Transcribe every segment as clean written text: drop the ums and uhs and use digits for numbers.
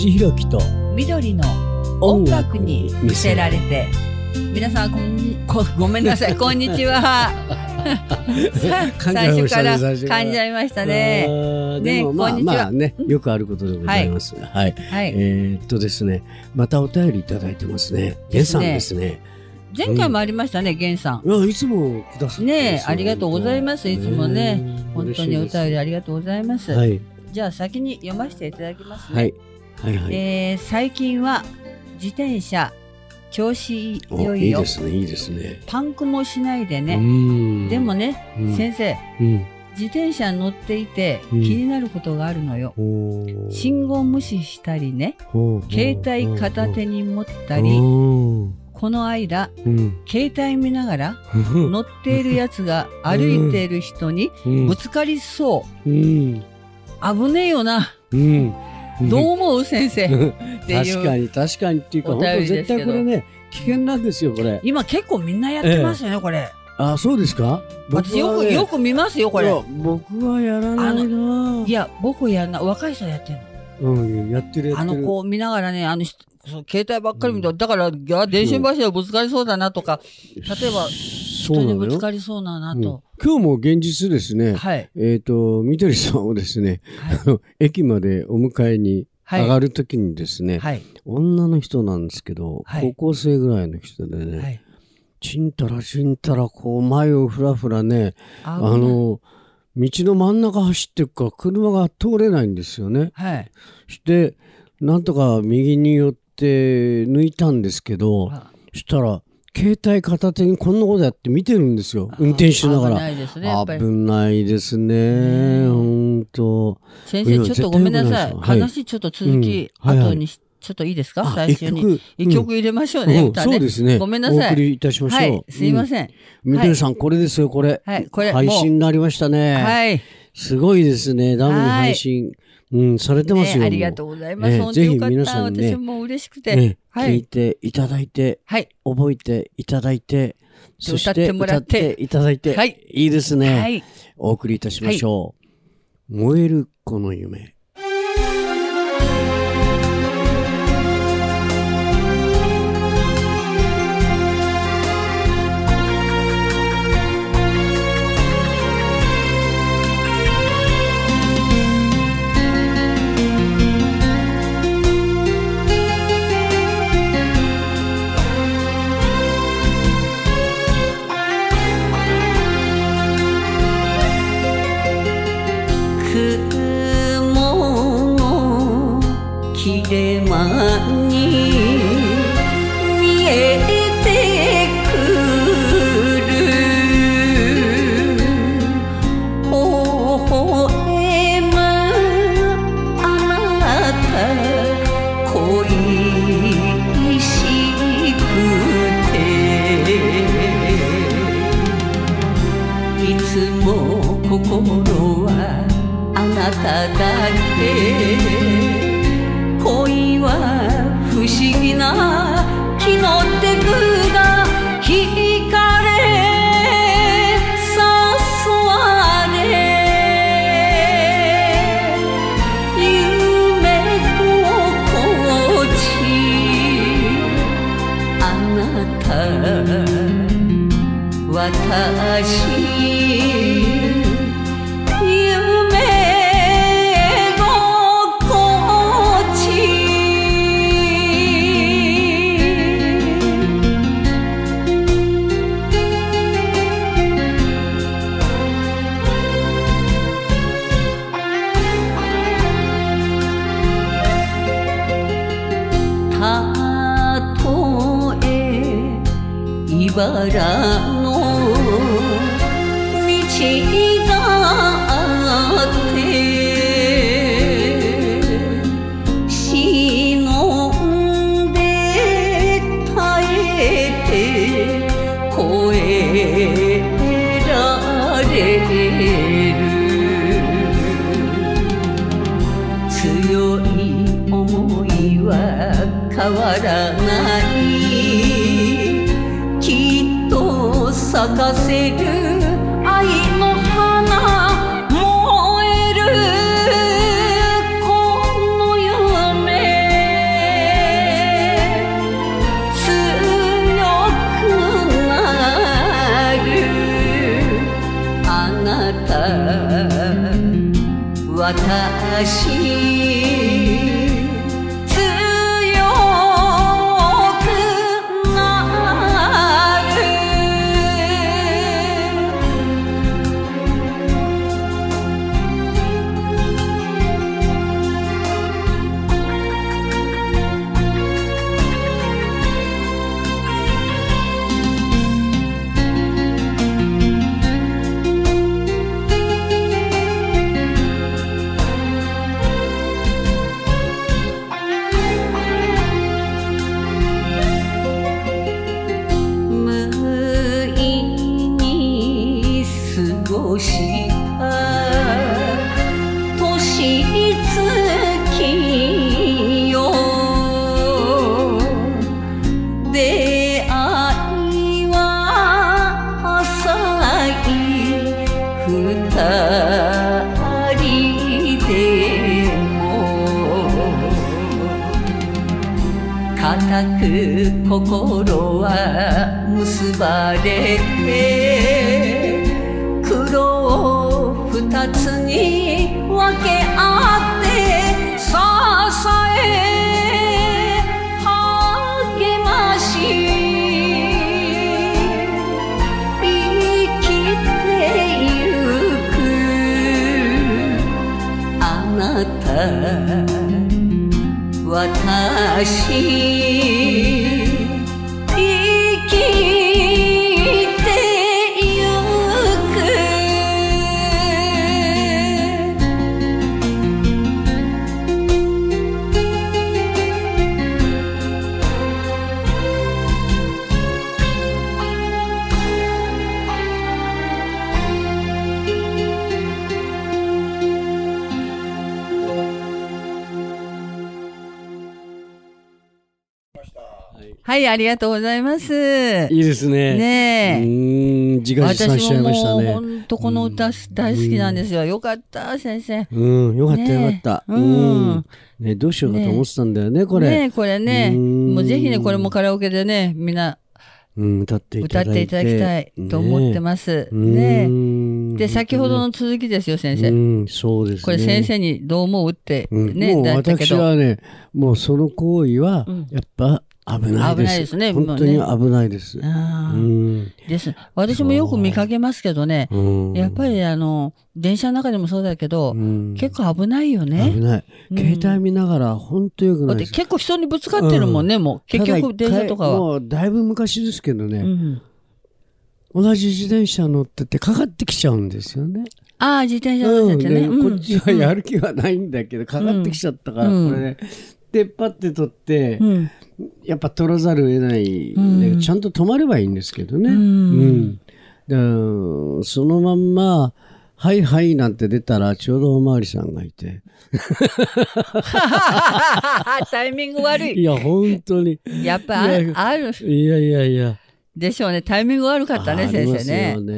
藤弘樹と緑の音楽に魅せられて、皆さんごめんなさいこんにちは最初から噛んじゃいましたね。 でもまあね、よくあることでございます。はい。ですね、またお便りいただいてますね。源さんですね。 前回もありましたね、源さん。 いつもくださってね、ありがとうございます。いつもね、本当にお便りありがとうございます。じゃあ先に読ませていただきますね。最近は自転車調子良いよ。いいですね、いいですね。パンクもしないでね。でもね、先生、自転車乗っていて気になることがあるのよ。信号無視したりね、携帯片手に持ったり、この間、携帯見ながら乗っているやつが歩いている人にぶつかりそう。危ねえよな。どう思う先生っていう。確かにっていうか、本当絶対これね、危険なんですよ、これ。 今結構みんなやってますよね、これ。 あ、そうですか。 私よく見ますよ、これ。 僕はやらないな。 いや、僕やんな、若い人やってるの。 やってる。 こう見ながらね、携帯ばっかり見て、だから、電信柱でぶつかりそうだなとか、例えば、人にぶつかりそうだなと。 今日も現実ですね、みどりさんをですね、駅までお迎えに上がるときにですね、女の人なんですけど、高校生ぐらいの人でね、ちんたらちんたらこう前をふらふらね、道の真ん中走ってるから車が通れないんですよね。してなんとか右に寄って抜いたんですけど、そしたら携帯片手にこんなことやって見てるんですよ、運転しながら。危ないですね、本当。 先生ちょっとごめんなさい、話ちょっと続き後にちょっといいですか。最初に一曲入れましょうね。 そうですね。 ごめんなさい。 お送りいたしましょう。 すいません。 みどりさん、これですよ、これ。配信になりましたね。すごいですね。ダムに配信されてますよ。 ありがとうございます。ぜひ皆さんにね、私も嬉しくて聞いていただいて、覚えていただいて、そして歌っていただいて、いいですね。お送りいたしましょう。燃えるこの夢。 切れ間に見えてくる微笑むあなた恋しくていつも心はあなただけ恋は不思議な木の手具が惹かれ誘われ夢心地あなた私茨の道だって忍んで耐えて越えられる強い思いは変わらないきっと咲かせる愛の花燃えるこの夢固く心は結ばれて苦労二つに分け合って支え励まし生きてゆくあなた私生きてゆくはい、ありがとうございます。 いいですね。 ねえ。 自画自賛しちゃいましたね。 私ももう本当この歌大好きなんですよ。よかった先生。 よかったよかった。ね、どうしようかと思ってたんだよね、これ。 ね、これね、もうぜひね、これもカラオケでね、みんな歌っていただきたいと思ってます。ね。で、先ほどの続きですよ、先生。 そうですね。 これ先生にどう思うってね、 もう私はね、もうその行為はやっぱ危ないです。危ないですね。本当に危ないです。 です。私もよく見かけますけどね、やっぱり電車の中でもそうだけど、結構危ないよね。 危ない。携帯見ながら本当よくないです。 結構人にぶつかってるもんね、もう。結局電車とかは。 もうだいぶ昔ですけどね、同じ自転車乗っててかかってきちゃうんですよね。 ああ、自転車乗っててね。 こっちはやる気はないんだけど、かかってきちゃったから、これね。で、パッて取って、やっぱ取らざるを得ない、ちゃんと止まればいいんですけどね。そのまんま、はいはいなんて出たら、ちょうどおまわりさんがいて。 タイミング悪い。 いや、本当に。 やっぱある。 いやいやいや。 でしょうね。タイミング悪かったね、先生ね。 そう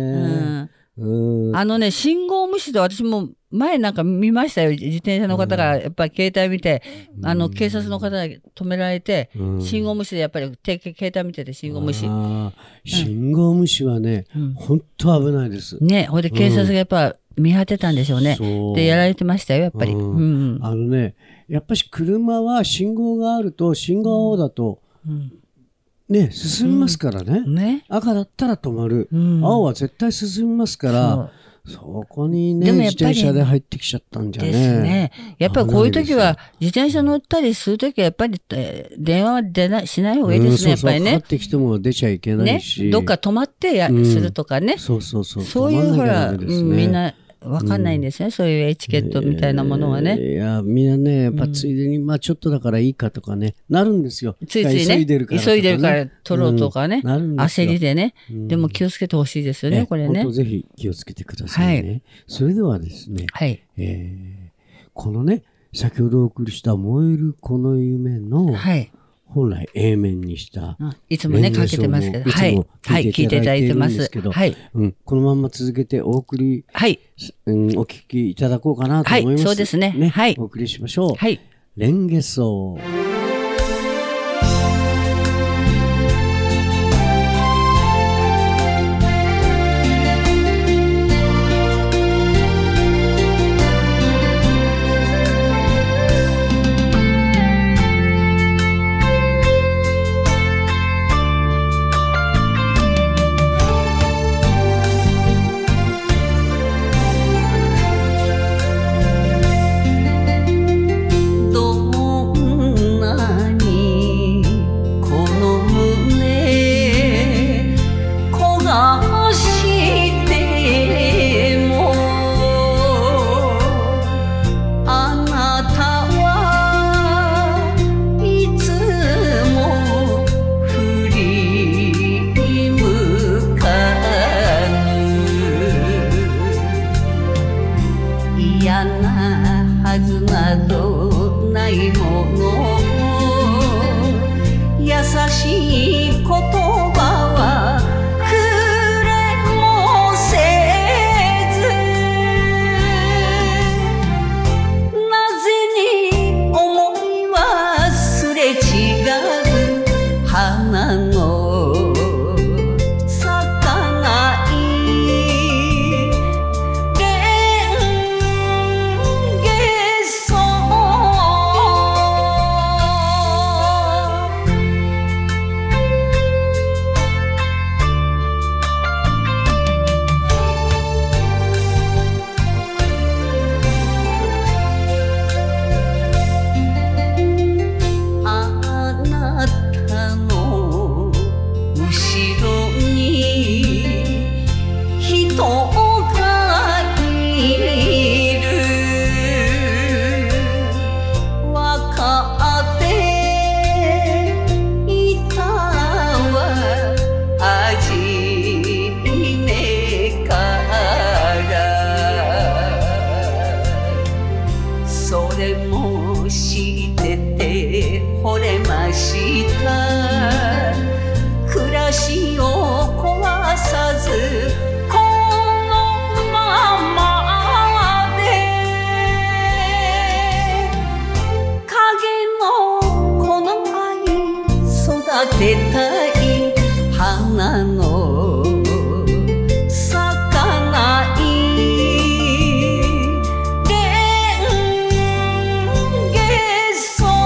ね。 信号無視で私も前なんか見ましたよ。自転車の方がやっぱり携帯見て、警察の方が止められて、信号無視でやっぱり携帯見てて信号無視。 信号無視はね、本当危ないです。 ね、ほいで警察がやっぱ見張ってたんでしょうね。で、やられてましたよ、やっぱり。 やっぱし車は信号があると、信号青だと、ね、進みますからね。赤だったら止まる。青は絶対進みますから、そこにね、自転車で入ってきちゃったんじゃね。 ですね。やっぱりこういう時は、自転車乗ったりする時は、やっぱり電話はしない方がいいですね、やっぱりね。 かかってきても出ちゃいけないし。 どっか止まってするとかね。そういうほら、みんな、わかんないんですね、そういうエチケットみたいなものはね。 いや、みんなね、やっぱついでに、ちょっとだからいいかとかね、なるんですよ。 ついついね、急いでるから取ろうとかね、焦りでね。でも気をつけてほしいですよね、これね。 本当ぜひ気をつけてくださいね。それではですね、このね、先ほどお送りした燃えるこの夢の、本来 A 面にしたいつもねかけてますけど、はい、聞いていただいてますけど、はい、 このまま続けてお送り、お聞きいただこうかなと思います。 そうですね。はい、 お送りしましょう。はい、レンゲソウ。 違てたい花の咲かないレンゲソウ。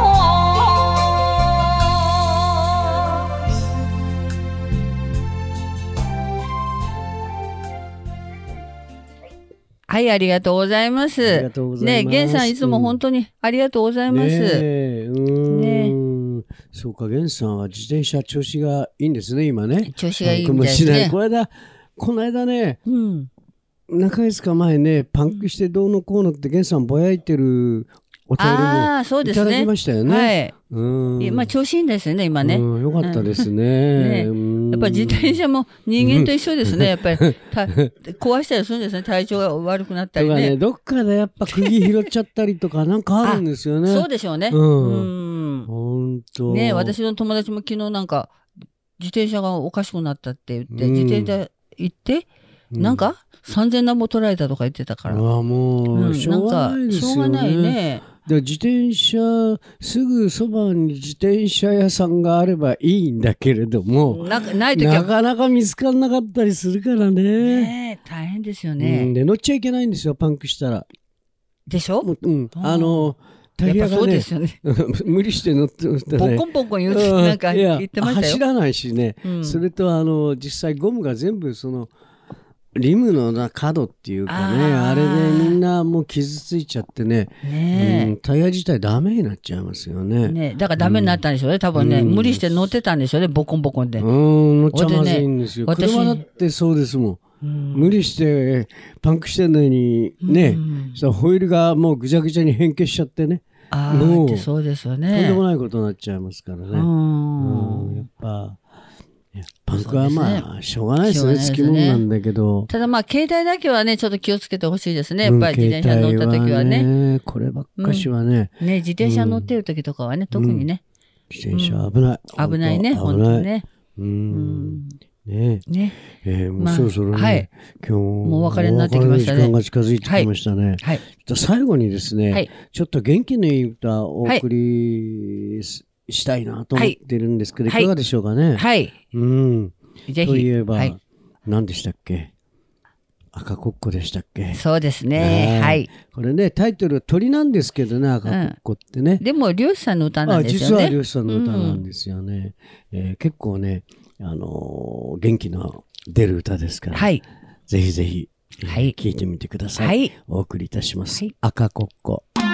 はい、ありがとうございます。 ありがとうございます。 ね、源さんいつも本当にありがとうございます。 ね、そうか、源さんは自転車調子がいいんですね、今ね。 調子がいいみたいですね。 この間ね、何ヶ月か前ね、パンクしてどうのこうのって源さんぼやいてるお便りもいただきましたよね。 まあ調子いいんですよね、今ね。 よかったですね。 やっぱり自転車も人間と一緒ですね。やっぱり壊したりするんですね。体調が悪くなったりね。 どっかでやっぱ釘拾っちゃったりとかなんかあるんですよね。 そうでしょうね。 本当。 ね、私の友達も昨日なんか自転車がおかしくなったって言って自転車行ってなんか3000何本取られたとか言ってたから。 もうしょうがないですよね。 しょうがないね。 自転車すぐそばに自転車屋さんがあればいいんだけれども、なかなか見つからなかったりするからね。 大変ですよね。 で乗っちゃいけないんですよ、パンクしたら。 でしょ？ タイヤがね、 そうですよね。 無理して乗ってましたね。 ポコンポコン言ってましたよ。 走らないしね。それと実際ゴムが全部そのリムの角っていうかね、あれでみんなもう傷ついちゃってね、タイヤ自体ダメになっちゃいますよね。 だからダメになったんでしょうね、多分ね。無理して乗ってたんでしょうね、ボコンボコンで。 乗っちゃまずいんですよ。車だってそうですもん。無理してパンクしてんのにね、ホイールがもうぐちゃぐちゃに変形しちゃってね。 そうですよね。 とんでもないことになっちゃいますからね。やっぱパンクはまあしょうがないですね、つきものなんだけど。 ただまあ携帯だけはねちょっと気をつけてほしいですね、やっぱり自転車乗った時はね。 こればっかしはね。 自転車乗ってる時とかはね、特にね。 自転車危ない。 危ないね、本当にね。 もうそろそろね、今日もお別れになってきましたね。時間が近づいてきましたね。最後にですね、ちょっと元気のいい歌をお送りしたいなと思ってるんですけど、いかがでしょうかね。ぜひ。といえば、何でしたっけ？赤コッコでしたっけ？ そうですね。はい。 これね、タイトルは鳥なんですけどね、赤コッコってね。 でも漁師さんの歌なんですよね。 実は漁師さんの歌なんですよね。結構ね、元気の出る歌ですから、ぜひぜひ聴いてみてください。お送りいたします。赤コッコ。